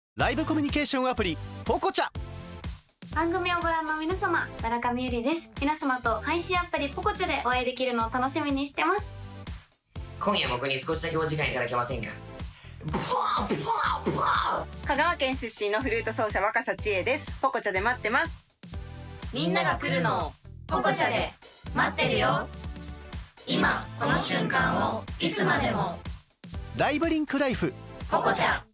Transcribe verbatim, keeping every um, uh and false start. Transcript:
ライブコミュニケーションアプリポコチャ。 番組をご覧の皆様、村上ゆりです。皆様と配信アプリポコチャでお会いできるのを楽しみにしてます。 今夜僕に少しだけお時間いただけませんか？ 香川県出身のフルート奏者若狭千恵です。ポコチャで待ってます。 みんなが来るのをポコチャで待ってるよ。今この瞬間をいつまでも。 ライブリンクライフポコチャ。